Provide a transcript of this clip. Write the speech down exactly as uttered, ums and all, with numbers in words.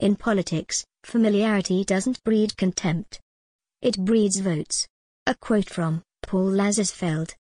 In politics, familiarity doesn't breed contempt. It breeds votes. A quote from Paul Lazarsfeld.